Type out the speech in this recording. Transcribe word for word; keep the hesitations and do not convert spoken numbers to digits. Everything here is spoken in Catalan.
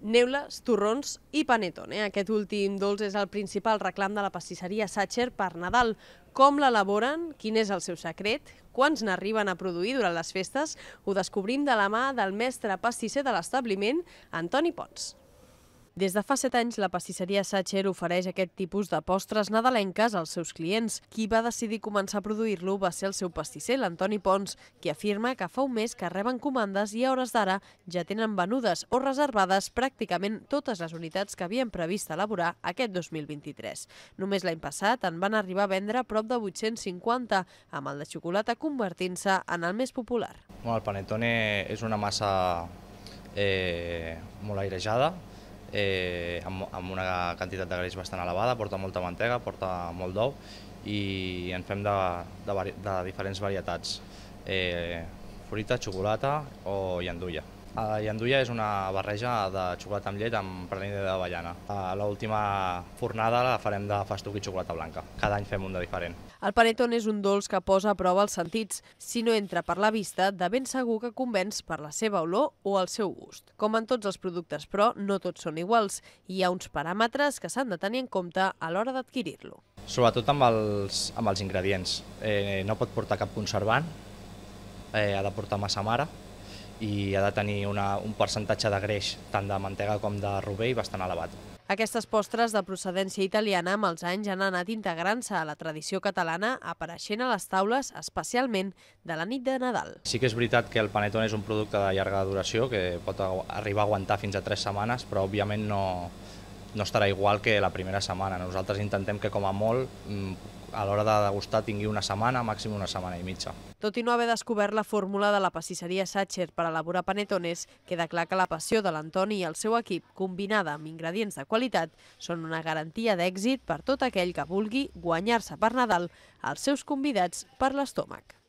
Neules, torrons i panetone. Aquest últim dolç és el principal reclam de la pastisseria Sacher per Nadal. Com l'elaboren? Quin és el seu secret? Quants n'arriben a produir durant les festes? Ho descobrim de la mà del mestre pastisser de l'establiment, Antoni Pons. Des de fa set anys, la pastisseria Sacher ofereix aquest tipus de postres nadalenques als seus clients. Qui va decidir començar a produir-lo va ser el seu pastisser, l'Antoni Pons, qui afirma que fa un mes que reben comandes i a hores d'ara ja tenen venudes o reservades pràcticament totes les unitats que havien previst elaborar aquest dos mil vint-i-tres. Només l'any passat en van arribar a vendre prop de vuit-cents cinquanta, amb el de xocolata convertint-se en el més popular. El panetone és una massa eh, molt airejada, Eh, amb, amb una quantitat de greix bastant elevada, porta molta mantega, porta molt d'ou i en fem de, de, de diferents varietats, eh, fruita, xocolata o llendulla. La llendulla és una barreja de xocolata amb llet amb praline d'avellana. A l'última fornada la farem de festuc i xocolata blanca. Cada any fem un de diferent. El panetone és un dolç que posa a prova els sentits. Si no entra per la vista, de ben segur que convenç per la seva olor o el seu gust. Com en tots els productes, però, no tots són iguals. Hi ha uns paràmetres que s'han de tenir en compte a l'hora d'adquirir-lo. Sobretot amb els, amb els ingredients. Eh, no pot portar cap conservant, eh, ha de portar massa mare, i ha de tenir una, un percentatge de greix tant de mantega com de rovell bastant elevat. Aquestes postres de procedència italiana amb els anys han anat integrant-se a la tradició catalana, apareixent a les taules especialment de la nit de Nadal. Sí que és veritat que el panetone és un producte de llarga duració que pot arribar a aguantar fins a tres setmanes, però òbviament no, no estarà igual que la primera setmana. Nosaltres intentem que com a molt a l'hora de degustar tingui una setmana, màxim una setmana i mitja. Tot i no haver descobert la fórmula de la pastisseria Sacher per elaborar panetones, queda clar que la passió de l'Antoni i el seu equip, combinada amb ingredients de qualitat, són una garantia d'èxit per tot aquell que vulgui guanyar-se per Nadal els seus convidats per l'estómac.